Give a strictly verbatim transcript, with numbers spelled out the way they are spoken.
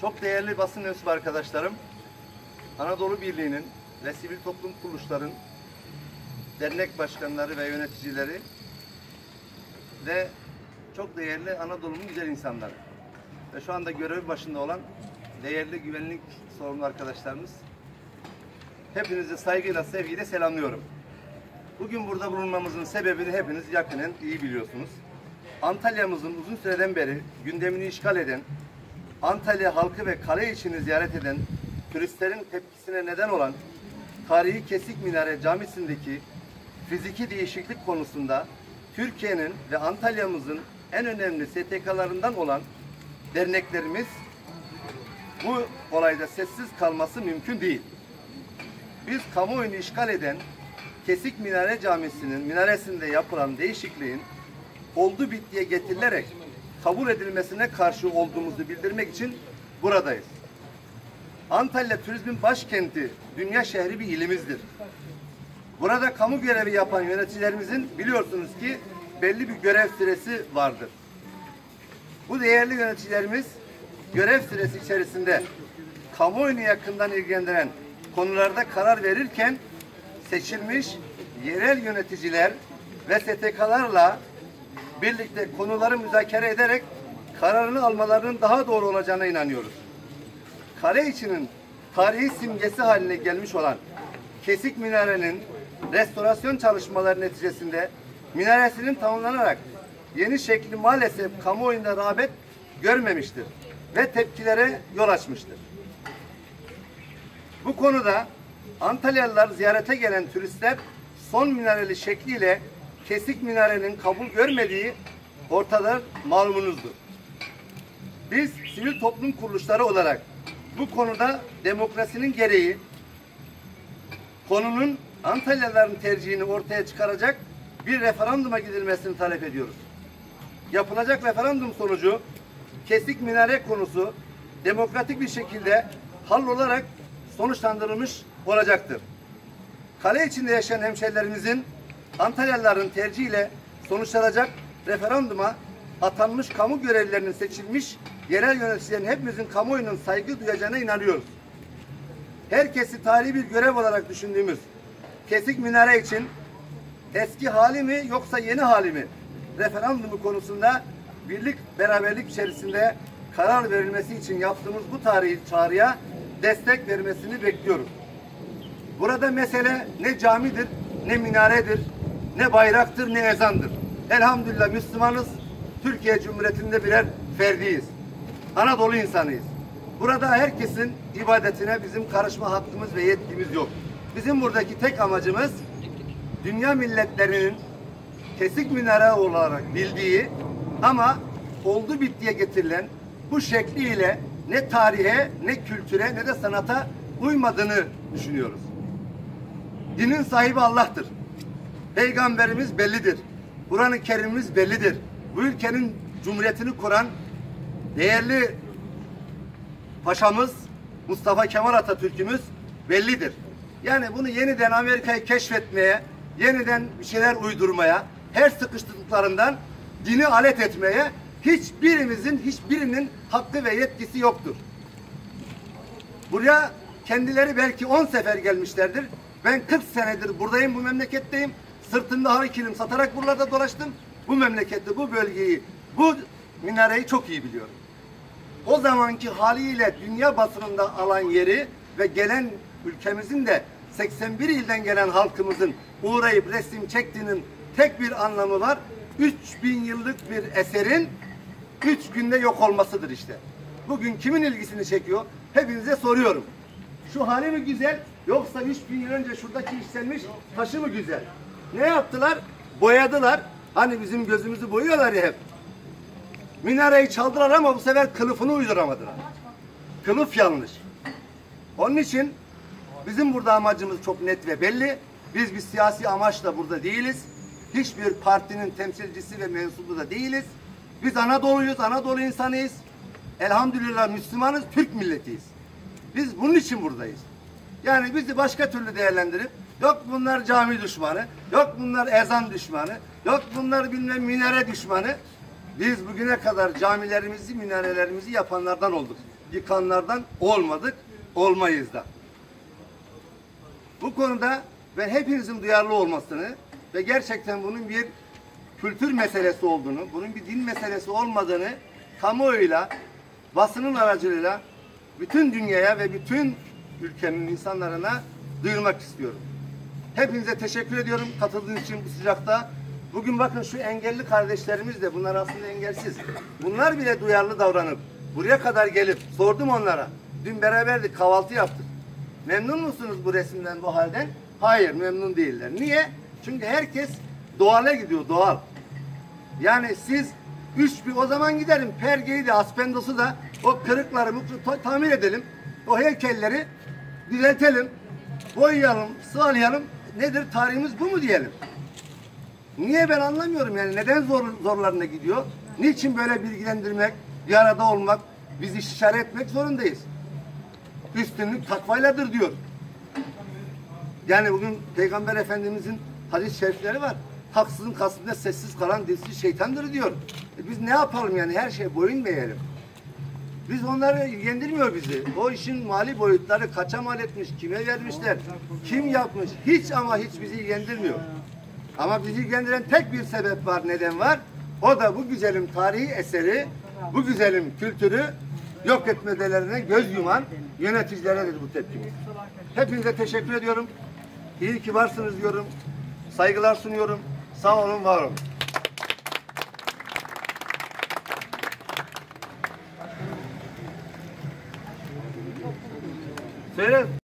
Çok değerli basın mensubu arkadaşlarım, Anadolu Birliği'nin ve sivil toplum kuruluşların dernek başkanları ve yöneticileri ve çok değerli Anadolu'nun güzel insanları ve şu anda görev başında olan değerli güvenlik sorumlu arkadaşlarımız, hepinizi saygıyla, sevgiyle selamlıyorum. Bugün burada bulunmamızın sebebini hepiniz yakinen iyi biliyorsunuz. Antalya'mızın uzun süreden beri gündemini işgal eden, Antalya halkı ve kale içini ziyaret eden, turistlerin tepkisine neden olan tarihi Kesik Minare Camisi'ndeki fiziki değişiklik konusunda Türkiye'nin ve Antalya'mızın en önemli S T K'larından olan derneklerimiz bu olayda sessiz kalması mümkün değil. Biz kamuoyunu işgal eden Kesik Minare Camisi'nin minaresinde yapılan değişikliğin oldu bittiye getirilerek kabul edilmesine karşı olduğumuzu bildirmek için buradayız. Antalya turizmin başkenti, dünya şehri bir ilimizdir. Burada kamu görevi yapan yöneticilerimizin biliyorsunuz ki belli bir görev süresi vardır. Bu değerli yöneticilerimiz görev süresi içerisinde kamuoyunu yakından ilgilendiren konularda karar verirken seçilmiş yerel yöneticiler ve S T K'larla birlikte konuları müzakere ederek kararını almalarının daha doğru olacağına inanıyoruz. Kale içinin tarihi simgesi haline gelmiş olan Kesik Minare'nin restorasyon çalışmaları neticesinde minaresinin tamamlanarak yeni şekli maalesef kamuoyunda rağbet görmemiştir ve tepkilere yol açmıştır. Bu konuda Antalyalılar ziyarete gelen turistler son minareli şekliyle Kesik Minare'nin kabul görmediği ortada malumunuzdur. Biz sivil toplum kuruluşları olarak bu konuda demokrasinin gereği konunun Antalyalıların tercihini ortaya çıkaracak bir referanduma gidilmesini talep ediyoruz. Yapılacak referandum sonucu Kesik Minare konusu demokratik bir şekilde hallolarak sonuçlandırılmış olacaktır. Kale içinde yaşayan hemşehrilerimizin Antalyalıların tercihiyle sonuçlanacak referanduma atanmış kamu görevlilerinin seçilmiş yerel yöneticilerin hepimizin kamuoyunun saygı duyacağına inanıyoruz. Herkesi tarihi bir görev olarak düşündüğümüz Kesik Minare için eski hali mi yoksa yeni hali mi referandumu konusunda birlik beraberlik içerisinde karar verilmesi için yaptığımız bu tarihi çağrıya destek vermesini bekliyoruz. Burada mesele ne camidir, ne minaredir, ne bayraktır, ne ezandır. Elhamdülillah Müslümanız, Türkiye Cumhuriyeti'nde birer ferdiyiz. Anadolu insanıyız. Burada herkesin ibadetine bizim karışma hakkımız ve yetkimiz yok. Bizim buradaki tek amacımız dünya milletlerinin Kesik Minare olarak bildiği ama oldu bittiye getirilen bu şekliyle ne tarihe, ne kültüre, ne de sanata uymadığını düşünüyoruz. Dinin sahibi Allah'tır. Peygamberimiz bellidir. Kur'an-ı Kerim'imiz bellidir. Bu ülkenin cumhuriyetini kuran değerli paşamız Mustafa Kemal Atatürk'ümüz bellidir. Yani bunu yeniden Amerika'yı keşfetmeye, yeniden bir şeyler uydurmaya, her sıkıştırdıklarından dini alet etmeye hiçbirimizin, hiçbirinin hakkı ve yetkisi yoktur. Buraya kendileri belki on sefer gelmişlerdir. Ben kırk senedir buradayım, bu memleketteyim. Sırtımda halı kilim satarak buralarda dolaştım. Bu memlekette, bu bölgeyi, bu minareyi çok iyi biliyorum. O zamanki haliyle dünya basınında alan yeri ve gelen ülkemizin de seksen bir ilden gelen halkımızın uğrayıp resim çektiğinin tek bir anlamı var. üç bin yıllık bir eserin üç günde yok olmasıdır işte. Bugün kimin ilgisini çekiyor? Hepinize soruyorum. Şu hali mi güzel yoksa üç bin yıl önce şuradaki işlenmiş taşı mı güzel? Ne yaptılar? Boyadılar. Hani bizim gözümüzü boyuyorlar ya hep. Minareyi çaldılar ama bu sefer kılıfını uyduramadılar. Kılıf yanlış. Onun için bizim burada amacımız çok net ve belli. Biz bir siyasi amaçla burada değiliz. Hiçbir partinin temsilcisi ve mensubu da değiliz. Biz Anadolu'yuz, Anadolu insanıyız. Elhamdülillah Müslümanız, Türk milletiyiz. Biz bunun için buradayız. Yani bizi başka türlü değerlendirip yok bunlar cami düşmanı, yok bunlar ezan düşmanı, yok bunlar bilmem minare düşmanı. Biz bugüne kadar camilerimizi, minarelerimizi yapanlardan olduk. yıkanlardan olmadık, olmayız da. Bu konuda ben hepinizin duyarlı olmasını ve gerçekten bunun bir kültür meselesi olduğunu, bunun bir din meselesi olmadığını kamuoyuyla, basının aracılığıyla bütün dünyaya ve bütün ülkenin insanlarına duyurmak istiyorum. Hepinize teşekkür ediyorum katıldığınız için bu sıcakta. Bugün bakın şu engelli kardeşlerimiz de, bunlar aslında engelsiz. Bunlar bile duyarlı davranıp buraya kadar gelip sordum onlara. Dün beraberdik, kahvaltı yaptık. Memnun musunuz bu resimden, bu halden? Hayır, memnun değiller. Niye? Çünkü herkes doğala gidiyor, doğal. Yani siz üç bir o zaman gidelim, pergeyi de, aspendosu da, o kırıkları tamir edelim. O heykelleri düzeltelim, boyayalım, sıvalayalım. Nedir? Tarihimiz bu mu diyelim? Niye, ben anlamıyorum yani. Neden zor, zorlarına gidiyor? Niçin böyle bilgilendirmek, bir arada olmak, bizi işaret etmek zorundayız? Üstünlük takvayladır diyor. Yani bugün Peygamber Efendimizin hadis-i şerifleri var. Haksızın kasmında sessiz kalan dilsiz şeytandır diyor. E biz ne yapalım yani, her şeye boyun mu eğelim? Biz onları ilgilendirmiyor bizi. O işin mali boyutları kaça mal etmiş, kime vermişler, kim yapmış, hiç ama hiç bizi ilgilendirmiyor. Ama bizi ilgilendiren tek bir sebep var, neden var? O da bu güzelim tarihi eseri, bu güzelim kültürü yok etmelerine göz yuman yöneticileridir bu tepkimiz. Hepinize teşekkür ediyorum. İyi ki varsınız diyorum. Saygılar sunuyorum. Sağ olun, var olun. Söyle.